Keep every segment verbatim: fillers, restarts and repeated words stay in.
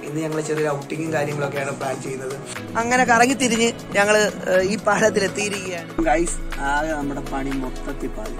ഇന്ന് ഞങ്ങൾ ചെറിയൊരു ഔട്ടിങ്ങും കാര്യങ്ങളൊക്കെയാണ് പ്ലാൻ ചെയ്യുന്നത്. അങ്ങനെ കറങ്ങി തിരിഞ്ഞ് ഞങ്ങള് ഈ പാലത്തിൽ എത്തിയിരിക്കുകയാണ്. ഗൈസ് ആകെ നമ്മുടെ പണി മൊത്തത്തിൽ പാടി.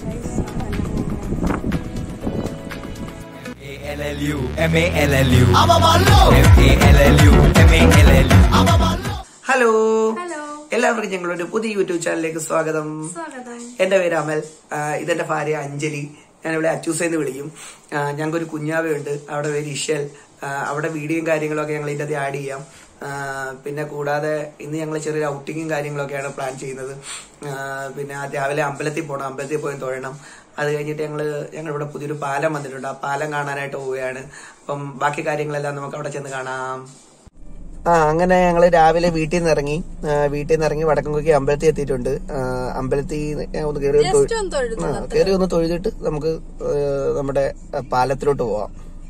ഹലോ, എല്ലാവർക്കും ഞങ്ങളുടെ പുതിയ യൂട്യൂബ് ചാനലിലേക്ക് സ്വാഗതം. എന്റെ പേര് അമൽ, ഇതെന്റെ ഭാര്യ അഞ്ജലി. ഞാനിവിടെ അച്ചൂസെന്ന് വിളിക്കും. ഞങ്ങൾക്കൊരു കുഞ്ഞാവയുണ്ട്, അവിടെ പേര് ഇഷൽ. അവിടെ വീഡിയോയും കാര്യങ്ങളൊക്കെ ഞങ്ങൾ ഇതിന്റെ ആഡ് ചെയ്യാം. പിന്നെ കൂടാതെ ഇന്ന് ഞങ്ങൾ ചെറിയൊരു ഔട്ടിങ്ങും കാര്യങ്ങളൊക്കെയാണ് പ്ലാൻ ചെയ്യുന്നത്. പിന്നെ രാവിലെ അമ്പലത്തിൽ പോകണം, അമ്പലത്തിൽ പോയി തൊഴണം. അത് കഴിഞ്ഞിട്ട് ഞങ്ങള് ഞങ്ങളിവിടെ പുതിയൊരു പാലം വന്നിട്ടുണ്ട്, ആ പാലം കാണാനായിട്ട് പോവുകയാണ്. അപ്പം ബാക്കി കാര്യങ്ങളെല്ലാം നമുക്ക് അവിടെ ചെന്ന് കാണാം. ആ അങ്ങനെ ഞങ്ങള് രാവിലെ വീട്ടിൽ നിന്ന് ഇറങ്ങി വീട്ടിൽ നിന്ന് ഇറങ്ങി വടക്കൻകുക്കി അമ്പലത്തിൽ എത്തിയിട്ടുണ്ട്. അമ്പലത്തിൽ ഒന്ന് കയറി കയറി ഒന്ന് തൊഴുതിട്ട് നമുക്ക് നമ്മുടെ പാലത്തിലോട്ട് പോവാം.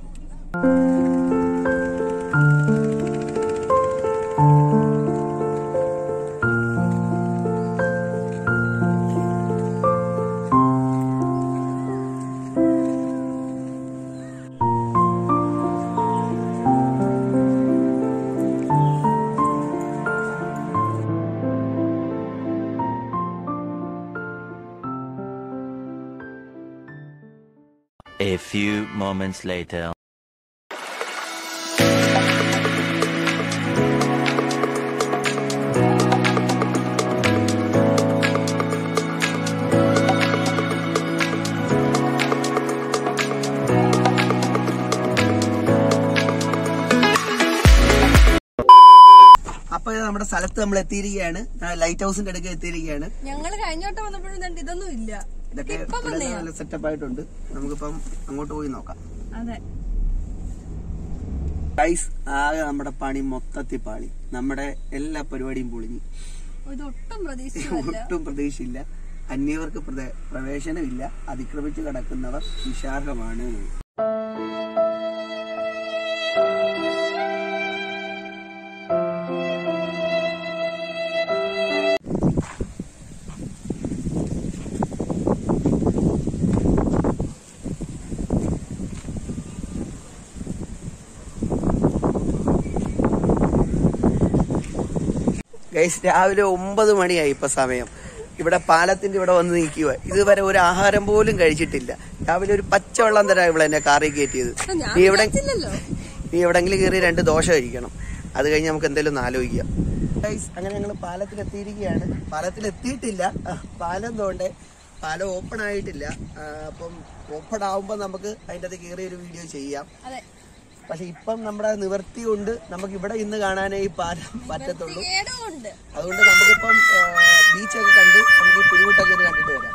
A few moments later. അപ്പൊ നമ്മുടെ സ്ഥലത്ത് നമ്മൾ എത്തിയിരിക്കുകയാണ്, ലൈറ്റ് ഹൗസിന്റെ അടുക്ക് എത്തിയിരിക്കുകയാണ്. ഞങ്ങള് കഴിഞ്ഞോട്ട് വന്നപ്പോഴും ഇതൊന്നും ഇല്ല, ഇതൊക്കെ നല്ല സെറ്റപ്പ് ആയിട്ടുണ്ട്. നമുക്കിപ്പം അങ്ങോട്ട് പോയി നോക്കാം. അതെ ഗൈസ്, ആകെ നമ്മുടെ പണി മൊത്തത്തിൽ പാളി. നമ്മുടെ എല്ലാ പരിപാടിയും പൊളിഞ്ഞു. ഒട്ടും പ്രതീക്ഷയില്ല. അന്യവർക്ക് പ്രവേശനമില്ല. അതിക്രമിച്ചു കിടക്കുന്നവർ വിശാഖമാണ്. ഗൈസ്, രാവിലെ ഒമ്പത് മണിയായി ഇപ്പൊ സമയം. ഇവിടെ പാലത്തിന്റെ ഇവിടെ വന്ന് നിൽക്കുക. ഇതുവരെ ഒരു ആഹാരം പോലും കഴിച്ചിട്ടില്ല. രാവിലെ ഒരു പച്ചവെള്ളം തരാം ഇവിടെ എന്നെ കാറിൽ കയറ്റിയത്. നീ എവിടെ നീ എവിടെങ്കിലും കയറി രണ്ട് ദോശ കഴിക്കണം. അത് കഴിഞ്ഞ് നമുക്ക് എന്തെങ്കിലും ഒന്ന് ആലോചിക്കാം. ഗൈസ്, അങ്ങനെ ഞങ്ങൾ പാലത്തിലെത്തിയിരിക്കുകയാണ്. പാലത്തിലെത്തിയിട്ടില്ല, പാലം തോണ്ടേ പാലം ഓപ്പൺ ആയിട്ടില്ല. അപ്പം ഓപ്പൺ ആവുമ്പോ നമുക്ക് അതിൻ്റെ അത് കയറി ഒരു വീഡിയോ ചെയ്യാം. പക്ഷെ ഇപ്പം നമ്മുടെ നിവർത്തി കൊണ്ട് നമുക്ക് ഇവിടെ ഇന്ന് കാണാനേ ഈ പാലം പറ്റത്തുള്ളൂ. അതുകൊണ്ട് നമുക്കിപ്പം ബീച്ചൊക്കെ കണ്ട് നമുക്ക് ഈ പുലിമുട്ടൊക്കെ ഒന്ന് കണ്ടിട്ട് വരാം.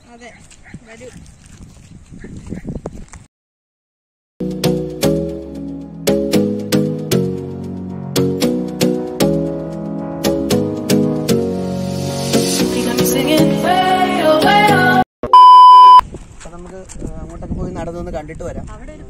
അപ്പൊ നമുക്ക് അങ്ങോട്ടൊക്കെ പോയി നടന്നൊന്ന് കണ്ടിട്ട് വരാം.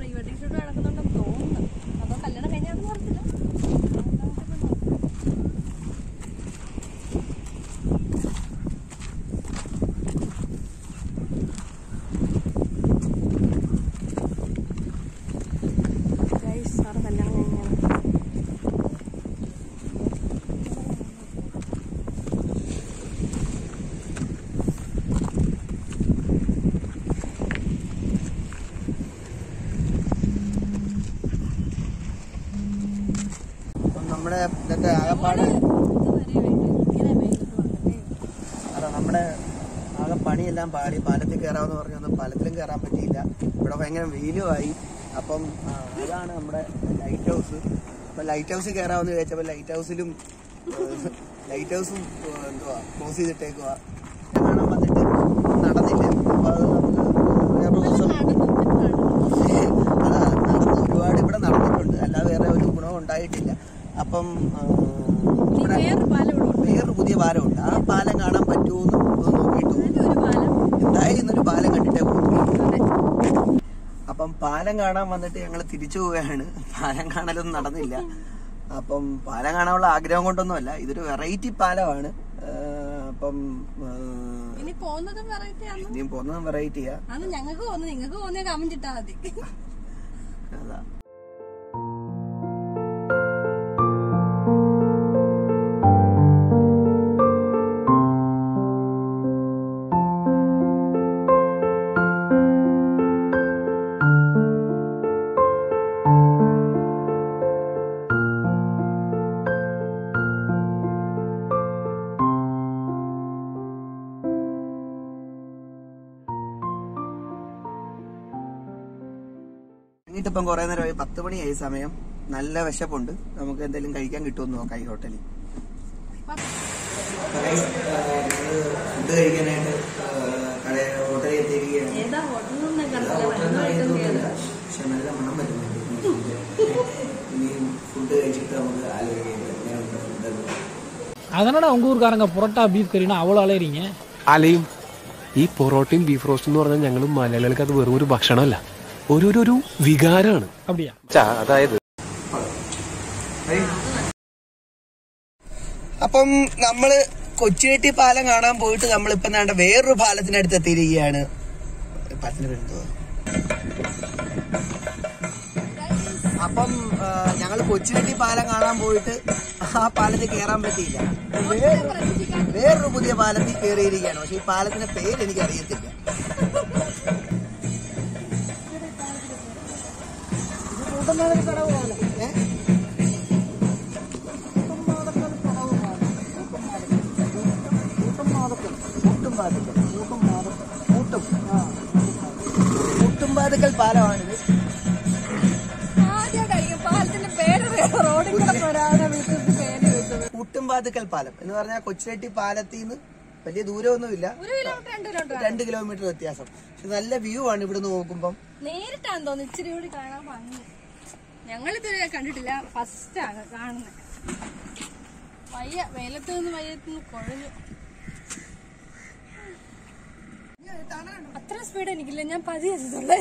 നമ്മുടെ ഇതൊക്കെ ആകെപ്പാട് അതാ നമ്മുടെ ആകെ പണിയെല്ലാം പാടി. പാലത്തിൽ കയറാമെന്ന് പറഞ്ഞൊന്നും പാലത്തിലും കയറാൻ പറ്റിയില്ല. ഇവിടെ ഭയങ്കര വെയിലുമായി. അപ്പം അതാണ് നമ്മുടെ ലൈറ്റ് ഹൗസ്. അപ്പൊ ലൈറ്റ് ഹൗസിൽ കയറാമെന്ന് വിചാരിച്ചപ്പോൾ ലൈറ്റ് ഹൗസിലും ലൈറ്റ് ഹൗസും എന്തുവാ ക്ലോസ് ചെയ്തിട്ടേക്കുക. കാണാൻ വന്നിട്ട് നടന്നില്ല. അപ്പൊ അത് നമുക്ക് വേറെ ദിവസം അതാ നടന്ന് ഒരുപാട് ഇവിടെ നടന്നിട്ടുണ്ട്, അല്ലാതെ വേറെ ഒരു ഗുണവും ഉണ്ടായിട്ടില്ല. അപ്പം വേറൊരു പുതിയ പാലമുണ്ട്. ആ പാലം കാണാൻ പറ്റുമോന്ന് നോക്കിയിട്ട് എന്തായാലും ഇന്നൊരു പാലം കണ്ടിട്ടേ പോകും. അപ്പം പാലം കാണാൻ വന്നിട്ട് ഞങ്ങൾ തിരിച്ചു പോവുകയാണ്. പാലം കാണലൊന്നും നടന്നില്ല. അപ്പം പാലം കാണാനുള്ള ആഗ്രഹം കൊണ്ടൊന്നുമല്ല, ഇതൊരു വെറൈറ്റി പാലമാണ്. അപ്പം ഇനിയും പോകുന്നതും വെറൈറ്റിയാ. ഞങ്ങൾക്ക് നിങ്ങൾക്ക് കമന്റ് ഇട്ടാ മതി. അതാ ഇപ്പം കുറെ നേരമായി, പത്ത് മണിയായി സമയം. നല്ല വിശപ്പുണ്ട്. നമുക്ക് എന്തെങ്കിലും കഴിക്കാൻ കിട്ടുമെന്ന് നോക്കാം ഈ ഹോട്ടലിൽ. ഫുഡ് കഴിക്കാനായിട്ട് കട ഹോട്ടലിൽ എത്തിയിരിക്കുകയാണ്. പക്ഷെ നല്ല മണം വരുന്നുണ്ട്. ഇനിയും ഫുഡ് കഴിച്ചിട്ട് നമുക്ക് ആലോചിക്കാം ഫുഡ്. அதனால உங்க ஊருக்காரங்க புரோட்டா பீஃப் கறினா அவ்வளோ அலையறீங்க. അലയും ഈ പൊറോട്ടയും ബീഫ് റോസ്റ്റ് എന്ന് പറഞ്ഞാൽ ഞങ്ങൾ മലയാളികൾക്ക് അത് വെറും ഒരു ഭക്ഷണമല്ല, ഒരു ഒരു വികാരമാണ്. அப்படியா? അതായത് അപ്പം നമ്മള് കൊച്ചുകെട്ടി പാലം കാണാൻ പോയിട്ട് നമ്മളിപ്പോ വേണ്ട വേറൊരു പാലത്തിനടുത്ത് എത്തിയിരിക്കുകയാണ്. പാലത്തിന്റെ പേരെന്തോ? അപ്പം ഞങ്ങള് കൊച്ചുകെട്ടി പാലം കാണാൻ പോയിട്ട് ആ പാലത്തിൽ കയറാൻ പറ്റിയില്ല. വേറൊരു പുതിയ പാലത്തിൽ കയറിയിരിക്കുകയാണ്. പക്ഷെ ഈ പാലത്തിന്റെ പേര് എനിക്ക് അറിയത്തില്ല. കൂട്ടുംപാതുക്കൽ പാലമാണിത്. കൂട്ടുംപാതുക്കൽ പാലം എന്ന് പറഞ്ഞാൽ കൊച്ചുകെട്ടി പാലത്തിൽ നിന്ന് വലിയ ദൂരമൊന്നുമില്ല, രണ്ട് കിലോമീറ്റർ വ്യത്യാസം. പക്ഷെ നല്ല വ്യൂ ആണ് ഇവിടുന്ന് നോക്കുമ്പം. നേരിട്ടാന്ന് തോന്നുന്നു ഇച്ചിരി കൂടി കാണാൻ ഭംഗി. ഞങ്ങളിതുവരെ കണ്ടിട്ടില്ല, ഫസ്റ്റ് ആണ് കാണുന്നത്. വയ്യ, വെയിലത്ത് നിന്ന് വയ്യത്ത് നിന്ന് കുഴഞ്ഞു. അത്ര സ്പീഡ് എനിക്കില്ല, ഞാൻ പതിയെ എത്തുള്ളേ.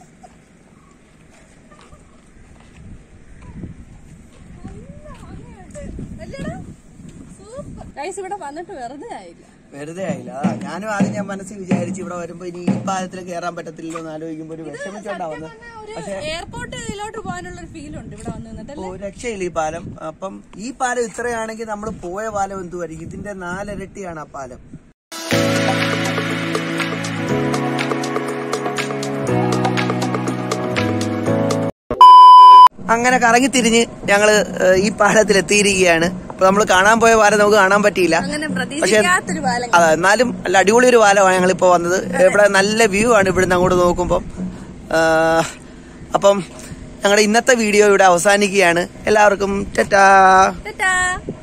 ഇവിടെ വന്നിട്ട് വെറുതെ ആയില്ല വെറുതെ ആയില്ല ഞാനും ആദ്യം ഞാൻ മനസ്സിൽ വിചാരിച്ചു ഇവിടെ വരുമ്പോ ഇനി ഈ പാലത്തിൽ കയറാൻ പറ്റത്തില്ലോ എന്ന് ആലോചിക്കുമ്പോ ഒരു വിഷമിച്ചോണ്ടാവുന്നത്. പക്ഷെ എയർപോർട്ട് ഇതിലോട്ട് പോകാനുള്ള ഒരു ഫീൽ ഉണ്ട് ഇവിടെ വന്നിട്ട്. ഓ രക്ഷയില്ല ഈ പാലം. അപ്പം ഈ പാലം ഇത്രയാണെങ്കിൽ നമ്മൾ പോയ പാലം എന്തുവായിരിക്കും? ഇതിന്റെ നാലിരട്ടിയാണ് ആ പാലം. അങ്ങനെ കറങ്ങി തിരിഞ്ഞ് ഞങ്ങള് ഈ പാലത്തിൽ എത്തിയിരിക്കുകയാണ്. അപ്പൊ നമ്മൾ കാണാൻ പോയ പാലം നമുക്ക് കാണാൻ പറ്റിയില്ല. പക്ഷെ അതെ, എന്നാലും നല്ല അടിപൊളി ഒരു പാലമാണ് ഞങ്ങളിപ്പോ വന്നത്. ഇവിടെ നല്ല വ്യൂ ആണ് ഇവിടുന്ന് അങ്ങോട്ട് നോക്കുമ്പം. അപ്പം ഞങ്ങളുടെ ഇന്നത്തെ വീഡിയോ ഇവിടെ അവസാനിക്കുകയാണ്. എല്ലാവർക്കും ടാറ്റാ.